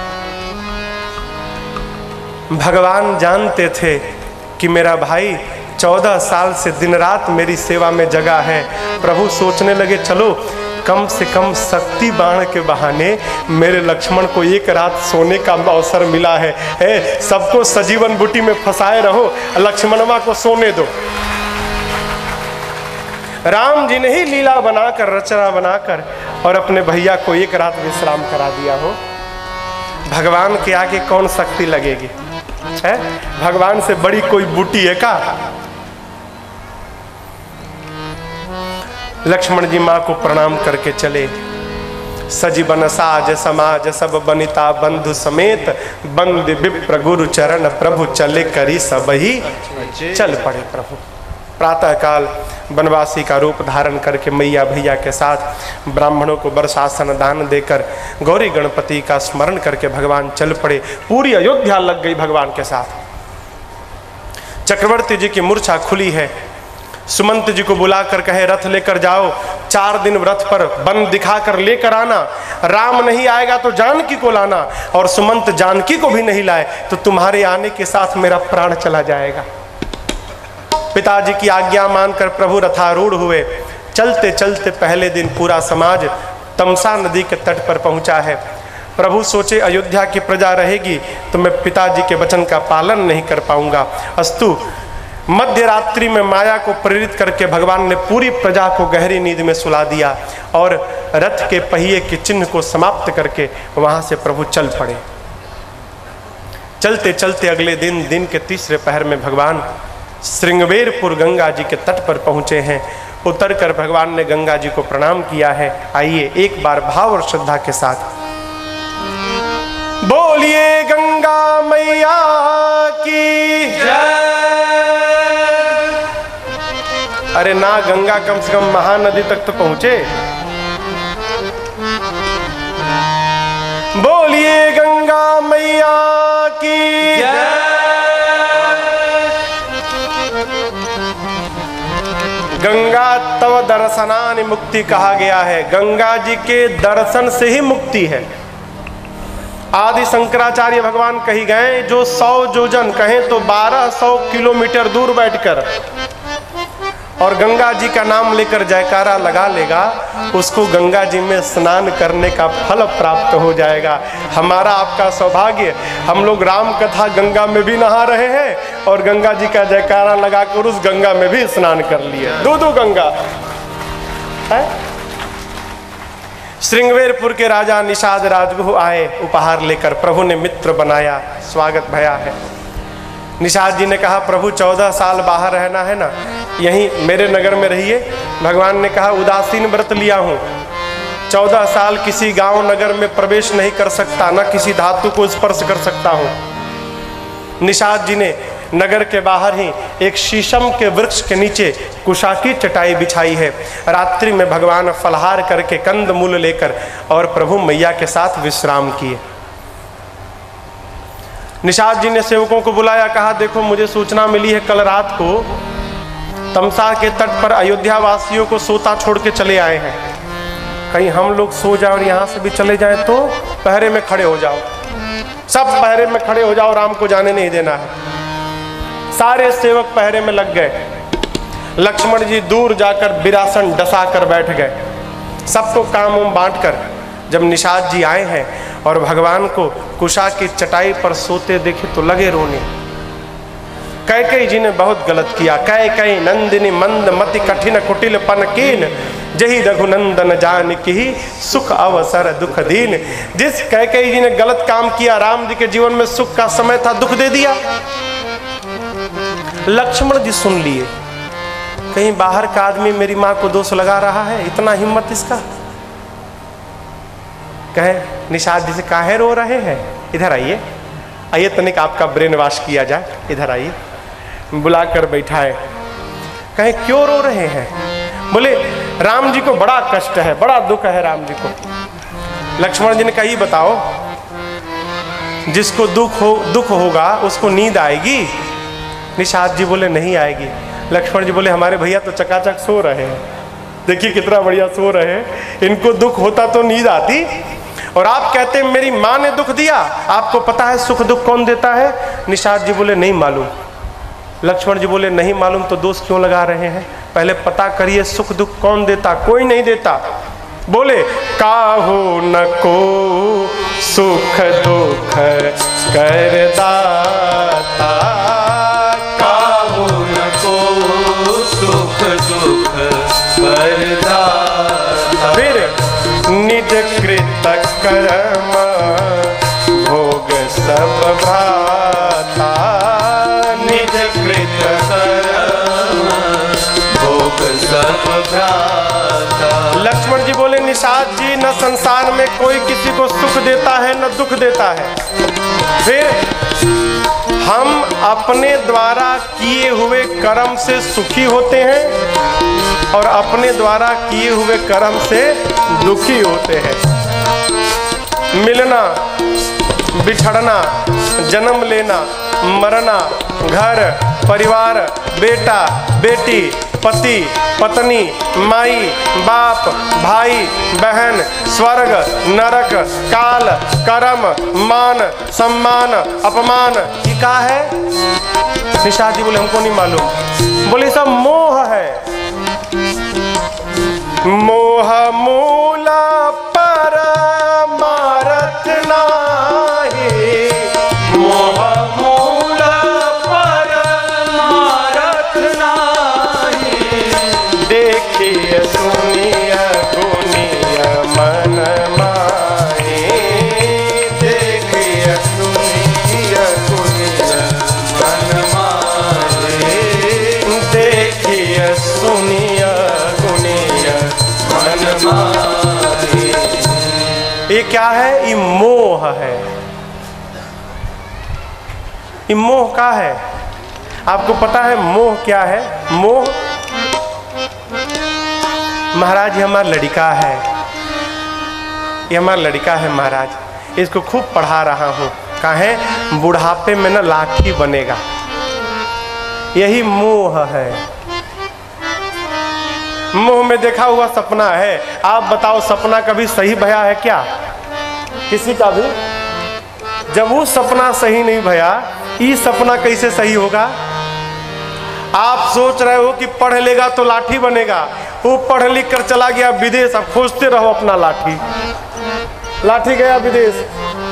[SPEAKER 1] भगवान जानते थे कि मेरा भाई 14 साल से दिन रात मेरी सेवा में जगा है। प्रभु सोचने लगे चलो कम से कम शक्ति बाण के बहाने मेरे लक्ष्मण को एक रात सोने का अवसर मिला है। सबको सजीवन बूटी में फंसाए रहो, लक्ष्मणवा को सोने दो। राम जी ने ही लीला बनाकर, रचना बनाकर और अपने भैया को एक रात विश्राम करा दिया हो। भगवान के आगे कौन शक्ति लगेगी है? भगवान से बड़ी कोई बूटी है का? लक्ष्मण जी माँ को प्रणाम करके चले। सजीवन साज समाज सब बनिता बंधु समेत, बंद विप्र गुरु चरण प्रभु चले करी सब ही चल पड़े। प्रभु प्रातः काल वनवासी का रूप धारण करके मैया भैया के साथ ब्राह्मणों को वर्षासन दान देकर गौरी गणपति का स्मरण करके भगवान चल पड़े। पूरी अयोध्या लग गई भगवान के साथ। चक्रवर्ती जी की मूर्छा खुली है। सुमंत जी को बुलाकर कहे रथ लेकर जाओ, 4 दिन रथ पर बन दिखाकर लेकर आना। राम नहीं आएगा तो जानकी को लाना, और सुमंत जानकी को भी नहीं लाए तो तुम्हारे आने के साथ मेरा प्राण चला जाएगा। पिताजी की आज्ञा मानकर प्रभु रथारूढ़ हुए। चलते चलते पहले दिन पूरा समाज तमसा नदी के तट पर पहुंचा है। प्रभु सोचे अयोध्या की प्रजा रहेगी तो मैं पिताजी के वचन का पालन नहीं कर पाऊंगा। अस्तु मध्य रात्रि में माया को प्रेरित करके भगवान ने पूरी प्रजा को गहरी नींद में सुला दिया और रथ के पहिए के चिन्ह को समाप्त करके वहां से प्रभु चल पड़े। चलते चलते अगले दिन के तीसरे पहर में भगवान श्रृंगवेरपुर गंगा जी के तट पर पहुंचे हैं। उतरकर भगवान ने गंगा जी को प्रणाम किया है। आइए एक बार भाव और श्रद्धा के साथ बोलिए गंगा मैया की जय। अरे ना गंगा कम से कम महानदी तक तो पहुंचे। बोलिए गंगा मैया की जय। गंगा तव दर्शनानि मुक्ति कहा गया है। गंगा जी के दर्शन से ही मुक्ति है। आदि शंकराचार्य भगवान कही गए जो 100 योजन कहें तो 1200 किलोमीटर दूर बैठकर और गंगा जी का नाम लेकर जयकारा लगा लेगा, उसको गंगा जी में स्नान करने का फल प्राप्त हो जाएगा। हमारा आपका सौभाग्य, हम लोग राम कथा गंगा में भी नहा रहे हैं और गंगा जी का जयकारा लगाकर उस गंगा में भी स्नान कर लिए। दो गंगा है। श्रृंगवेरपुर के राजा निषाद राजगुह आए उपहार लेकर। प्रभु ने मित्र बनाया, स्वागत भया है। निषाद जी ने कहा प्रभु 14 साल बाहर रहना है ना, यहीं मेरे नगर में रहिए। भगवान ने कहा उदासीन व्रत लिया हूँ, 14 साल किसी गांव नगर में प्रवेश नहीं कर सकता, न किसी धातु को स्पर्श कर सकता हूँ। निषाद जी ने नगर के बाहर ही एक शीशम के वृक्ष के नीचे कुशा की चटाई बिछाई है। रात्रि में भगवान फलहार करके कंद मूल लेकर और प्रभु मैया के साथ विश्राम किए। निषाद जी ने सेवकों को बुलाया, कहा देखो मुझे सूचना मिली है कल रात को तमसा के तट पर अयोध्या वासियों को सोता छोड़ के चले आए हैं। कहीं हम लोग सो जाए और यहाँ से भी चले जाए तो पहरे में खड़े हो जाओ, सब पहरे में खड़े हो जाओ, राम को जाने नहीं देना है। सारे सेवक पहरे में लग गए। लक्ष्मण जी दूर जाकर बिरासन डसा कर बैठ गए। सबको काम उम बांट कर जब निषाद जी आए हैं और भगवान को कुशा की चटाई पर सोते देखे तो लगे रोने। कैकेयी जी ने बहुत गलत किया। कैकेयी नंदिनी मंद मति कठिन कुटिल पनकीन, जही रघुनंदन जानकी सुख अवसर दुख दीन। जिस कैकेयी जी ने गलत काम किया, राम जी के जीवन में सुख का समय था, दुख दे दिया। लक्ष्मण जी सुन लिए, कहीं बाहर का आदमी मेरी माँ को दोष लगा रहा है, इतना हिम्मत इसका। कहे निषाद जी से काहे रो रहे हैं, इधर आइए, आइए तनिक आपका ब्रेन वॉश किया जाए, इधर आइए। बुलाकर बैठाए। कहे क्यों रो रहे हैं? बोले राम जी को बड़ा कष्ट है, बड़ा दुख है राम जी को। लक्ष्मण जी ने कहा, बताओ, जिसको दुख होगा उसको नींद आएगी? निषाद जी बोले नहीं आएगी। लक्ष्मण जी बोले हमारे भैया तो चकाचक सो रहे हैं, देखिए कितना बढ़िया सो रहे हैं, इनको दुख होता तो नींद आती, और आप कहते हैं मेरी माँ ने दुख दिया। आपको पता है सुख दुख कौन देता है? निषाद जी बोले नहीं मालूम। लक्ष्मण जी बोले नहीं मालूम तो दोष क्यों लगा रहे हैं, पहले पता करिए सुख दुख कौन देता। कोई नहीं देता। बोले काहू न को सुख दुख कर दाता,
[SPEAKER 2] काहू न को सुख दुख कर दाता।
[SPEAKER 1] फिर निज कृत कर्म भोग सब भ्राता,
[SPEAKER 2] निज कृत कर्म भोग सब भ्राता।
[SPEAKER 1] लक्ष्मण जी बोले निषाद जी न संसार में कोई किसी को सुख देता है न दुख देता है। फिर हम अपने द्वारा किए हुए कर्म से सुखी होते हैं और अपने द्वारा किए हुए कर्म से दुखी होते हैं। मिलना, बिछड़ना, जन्म लेना, मरना, घर परिवार, बेटा बेटी, पति पत्नी, माई बाप, भाई बहन, स्वर्ग नरक, काल कर्म, मान सम्मान, अपमान, ये क्या है? निषाद जी बोले हमको नहीं मालूम। बोले सब मोह है। मोह मूल परमारथ नाही,
[SPEAKER 2] मोह मूल परमारथ नाही।
[SPEAKER 1] देखिए सुनिए गुनिय मन माहे,
[SPEAKER 2] देखिए सुनिए गुनिय मन माहे।
[SPEAKER 1] देखिए सुनिए गुनिय मन माहे। ये क्या है? ये मोह है। ये मोह का है। आपको पता है मोह क्या है? मोह, महाराज ये हमारा लड़का है, ये हमारा लड़का है महाराज, इसको खूब पढ़ा रहा हूँ, कहे बुढ़ापे में ना लाठी बनेगा। यही मोह है। मोह में देखा हुआ सपना है। आप बताओ सपना कभी सही भया है क्या? किसी का भी? जब वो सपना सही नहीं भया, ये सपना कैसे सही होगा? आप सोच रहे हो कि पढ़ लेगा तो लाठी बनेगा, वो पढ़ लिख कर चला गया विदेश, अब खोजते रहो अपना लाठी। लाठी गया विदेश।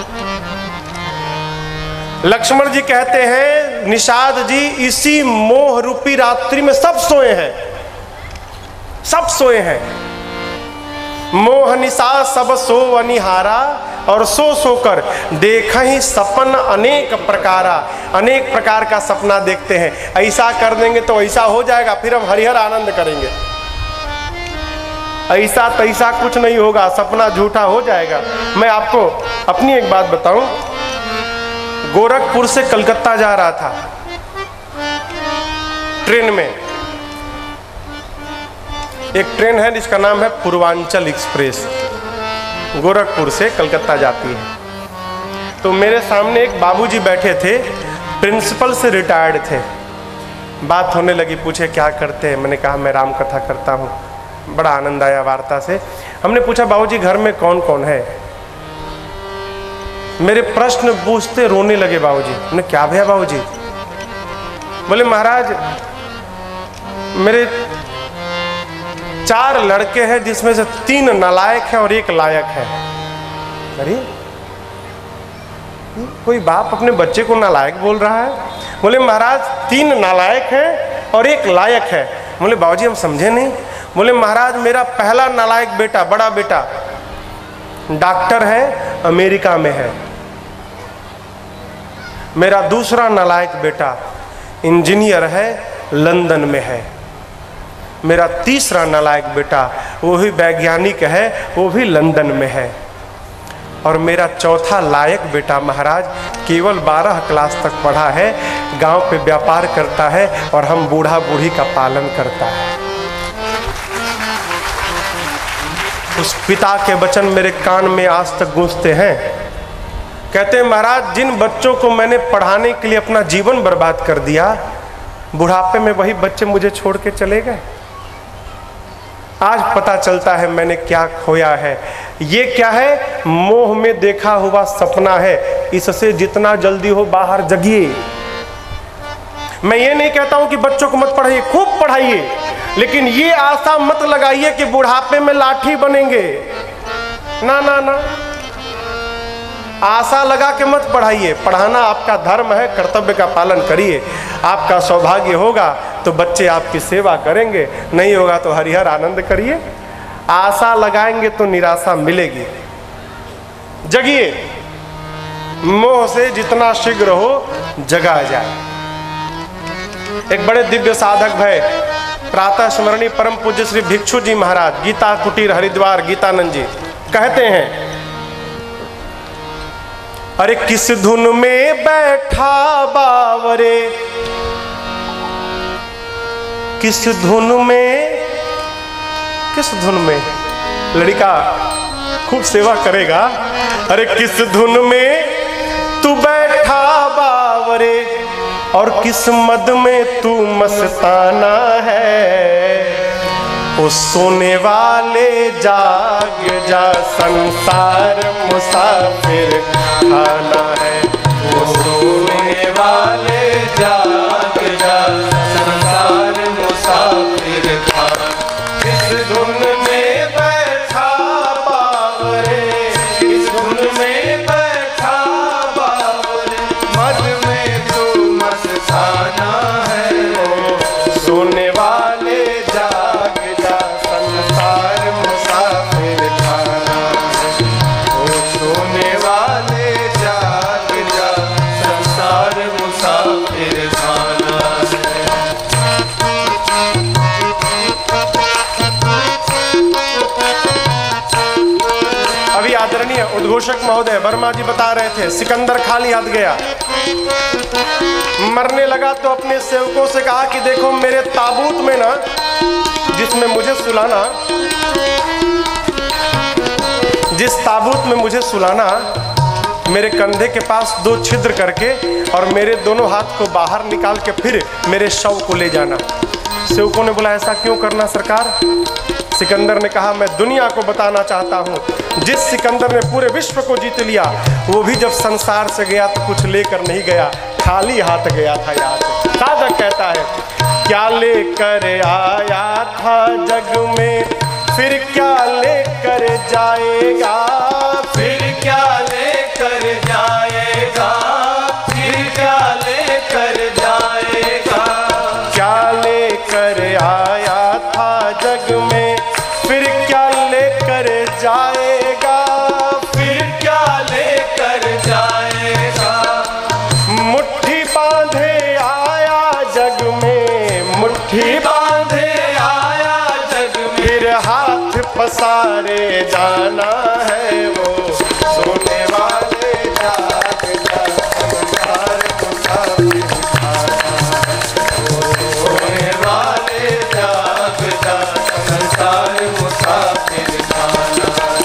[SPEAKER 1] लक्ष्मण जी कहते हैं निषाद जी इसी मोह रूपी रात्रि में सब सोए हैं, सब सोए हैं। मोह निशा सब सो अनिहारा, और सो सोकर देखा ही सपन अनेक प्रकारा। अनेक प्रकार का सपना देखते हैं, ऐसा कर देंगे तो ऐसा हो जाएगा, फिर हम हरिहर आनंद करेंगे। ऐसा तैसा कुछ नहीं होगा, सपना झूठा हो जाएगा। मैं आपको अपनी एक बात बताऊं, गोरखपुर से कलकत्ता जा रहा था ट्रेन में। एक ट्रेन है जिसका नाम है पूर्वांचल एक्सप्रेस, गोरखपुर से कलकत्ता जाती है। तो मेरे सामने एक बाबूजी बैठे थे, प्रिंसिपल से रिटायर्ड थे। बात होने लगी, पूछे क्या करते हैं? मैंने कहा मैं राम कथा करता हूँ। बड़ा आनंद आया वार्ता से। हमने पूछा बाबूजी घर में कौन कौन है? मेरे प्रश्न पूछते रोने लगे बाबूजी। हमने क्या भैया बाबूजी? बोले महाराज मेरे 4 लड़के हैं जिसमें से 3 नालायक हैं और 1 लायक है। अरे कोई बाप अपने बच्चे को नालायक बोल रहा है? बोले महाराज 3 नालायक हैं और 1 लायक है। बोले बाबूजी हम समझे नहीं। बोले महाराज मेरा पहला नालायक बेटा, बड़ा बेटा डॉक्टर है, अमेरिका में है। मेरा दूसरा नालायक बेटा इंजीनियर है, लंदन में है। मेरा तीसरा नालायक बेटा वो भी वैज्ञानिक है, वो भी लंदन में है। और मेरा चौथा लायक बेटा महाराज केवल 12 क्लास तक पढ़ा है, गांव पे व्यापार करता है और हम बूढ़ा बूढ़ी का पालन करता है। उस पिता के वचन मेरे कान में आज तक गूंजते हैं। कहते हैं महाराज, जिन बच्चों को मैंने पढ़ाने के लिए अपना जीवन बर्बाद कर दिया, बुढ़ापे में वही बच्चे मुझे छोड़ के चले गए। आज पता चलता है मैंने क्या खोया है। ये क्या है? मोह में देखा हुआ सपना है। इससे जितना जल्दी हो बाहर जगिए। मैं ये नहीं कहता हूं कि बच्चों को मत पढ़ाइए, खूब पढ़ाइए, लेकिन ये आशा मत लगाइए कि बुढ़ापे में लाठी बनेंगे। ना ना ना, आशा लगा के मत पढ़ाइए। पढ़ाना आपका धर्म है, कर्तव्य का पालन करिए। आपका सौभाग्य होगा तो बच्चे आपकी सेवा करेंगे, नहीं होगा तो हरिहर आनंद करिए। आशा लगाएंगे तो निराशा मिलेगी। जगिए, मोह से जितना शीघ्र हो जगा जाए। एक बड़े दिव्य साधक भय प्रातः स्मरणीय परम पूज्य श्री भिक्षु जी महाराज, गीता कुटीर हरिद्वार, गीतानंद जी कहते हैं, अरे किस धुन में बैठा बावरे, किस धुन में, किस धुन में? लड़का खूब सेवा करेगा। अरे किस धुन में तू बैठा बावरे, और किस मद में तू मस्ताना है। ओ सोने वाले जाग जा, संसार मुसाफिर खाना है।
[SPEAKER 2] वो सोने वाले जाग जा, संसार मुसाफिर खाना। किस धुन में बैठा बावरे, किस धुन में बैठा बावरे, मद में तू मस्ताना है।
[SPEAKER 1] ओ सोने वाले जाग जा, संसार मुसाफिर खाना है।
[SPEAKER 2] वो सोने वाले जाग जा, संसार मुसाफिर खाना है।
[SPEAKER 1] अभी आदरणीय उद्घोषक महोदय वर्मा जी बता रहे थे, सिकंदर खाली हाथ गया, मरने लगा तो अपने सेवकों से कहा कि देखो मेरे ताबूत में ना, जिसमें मुझे सुलाना, जिस ताबूत में मुझे सुलाना, मेरे कंधे के पास 2 छिद्र करके और मेरे दोनों हाथ को बाहर निकाल के फिर मेरे शव को ले जाना। सेवकों ने बोला ऐसा क्यों करना सरकार? सिकंदर ने कहा मैं दुनिया को बताना चाहता हूँ, जिस सिकंदर ने पूरे विश्व को जीत लिया, वो भी जब संसार से गया तो कुछ लेकर नहीं गया, खाली हाथ गया था। यहाँ से साधक कहता है, क्या लेकर आया था जग में, फिर क्या लेकर जाएगा,
[SPEAKER 2] फिर क्या लेकर जाएगा, फिर क्या लेकर जाएगा।
[SPEAKER 1] क्या लेकर आया था जग में, फिर क्या लेकर जाएगा,
[SPEAKER 2] फिर क्या लेकर जाएगा।
[SPEAKER 1] मुट्ठी बांधे आया जग में, मुट्ठी
[SPEAKER 2] बांधे आया जग में,
[SPEAKER 1] फिर हाथ पसारे जाना है। वो सोने वाले जाग जा, संसार मुसाफिर खाना है।
[SPEAKER 2] सोने वाले जाग जा, संसार मुसाफिर खाना है।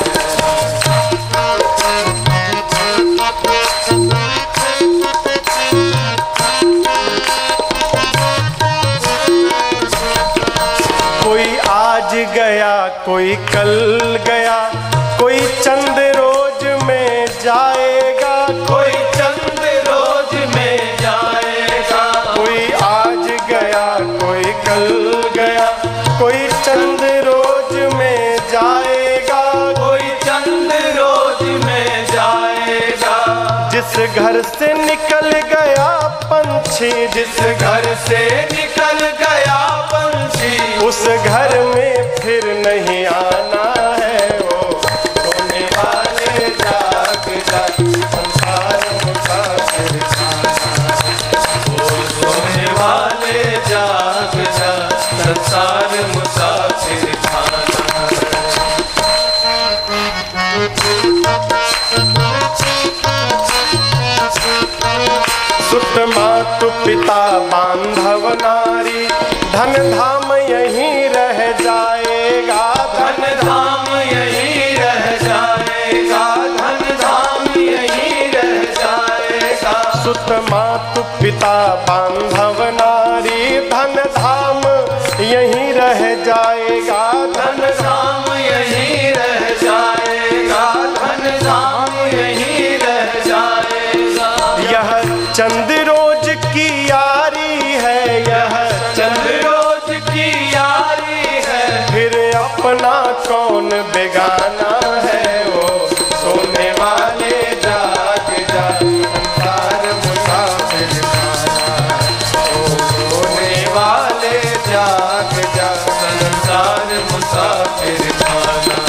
[SPEAKER 1] कोई आज गया कोई कल गया, कोई चंद रोज में जाएगा,
[SPEAKER 2] कोई चंद रोज में जाएगा।
[SPEAKER 1] कोई आज गया कोई कल गया, कोई चंद रोज में जाएगा,
[SPEAKER 2] कोई चंद रोज में जाएगा।
[SPEAKER 1] जिस घर से निकल गया पंछी,
[SPEAKER 2] जिस घर से निकल गया पंछी,
[SPEAKER 1] उस घर में फिर नहीं आना है। वो
[SPEAKER 2] सोने वाले जाग जा, संसार मुसाफिर खाना है। वो सोने वाले जाग जा, संसार मुसाफिर खाना है।
[SPEAKER 1] सुत मातु पिता बांधव नारी, धन धाम यहीं रह जाएगा,
[SPEAKER 2] धन धाम यहीं
[SPEAKER 1] सुत मातु पिता बांधव नारी, धन धाम यहीं रह जाएगा,
[SPEAKER 2] धन धाम यहीं रह जाएगा, धन धाम यहीं रह जाएगा।
[SPEAKER 1] यह चंद रोज की यारी है, यह
[SPEAKER 2] चंद रोज की यारी है,
[SPEAKER 1] फिर अपना कौन बेगाना है। वो सोने वाले जाग जा, संसार मुसाफिर खाना।
[SPEAKER 2] सोने वाले जाग जा, संसार मुसाफिर खाना।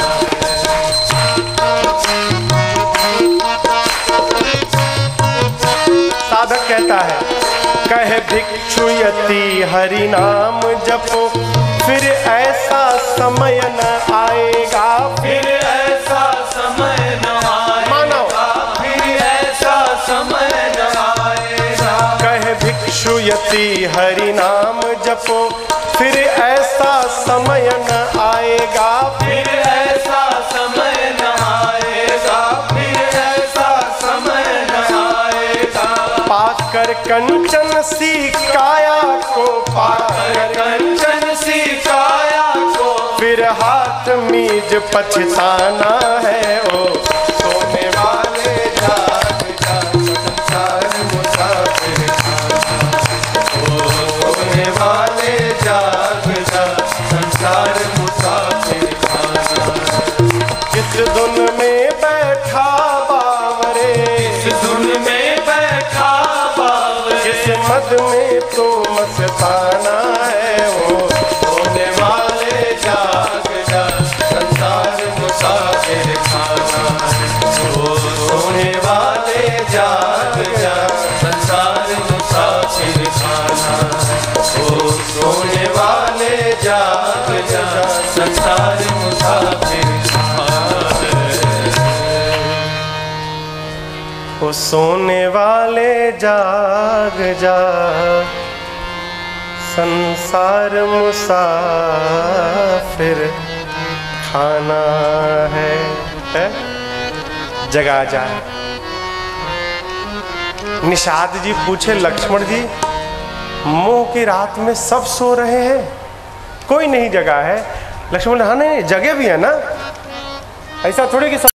[SPEAKER 1] साधक कहता है, कहे भिक्षु यति हरि नाम जपो, फिर ऐसा समय न आएगा,
[SPEAKER 2] फिर ऐसा समय न आएगा, फिर ऐसा समय न आएगा।
[SPEAKER 1] कहे भिक्षु यति हरि नाम जपो, फिर ऐसा समय न आएगा,
[SPEAKER 2] फिर ऐसा समय न आएगा, फिर ऐसा समय न आएगा।
[SPEAKER 1] पाकर कंचन सी काया को, पाकर
[SPEAKER 2] कंचन सी काया को,
[SPEAKER 1] फिर हाथ मीज पछताना है। ओ सोने वाले जाग जा, संसार मुसाफिर खाना।
[SPEAKER 2] ओ सोने वाले जाग जा, संसार मुसाफिर खाना।
[SPEAKER 1] किस धुन में बैठा बावरे,
[SPEAKER 2] इस धुन में बैठा बावरे,
[SPEAKER 1] किस मद में तो मस्ताना है। वो
[SPEAKER 2] सोने वाले जाग जा, संसार मुसाफिर खाना। ओ सोने वाले जाग जा, संसार मुसाफिर खाना। ओ सोने वाले जाग जा, संसार मुसाफिर खाना।
[SPEAKER 1] ओ सोने वाले जाग जा, संसार मुसाफिर खाना है। जगा जाए। निषाद जी पूछे, लक्ष्मण जी मोह की रात में सब सो रहे हैं, कोई नहीं जगा है। लक्ष्मण हाँ नहीं जगे भी है ना, ऐसा थोड़ी कि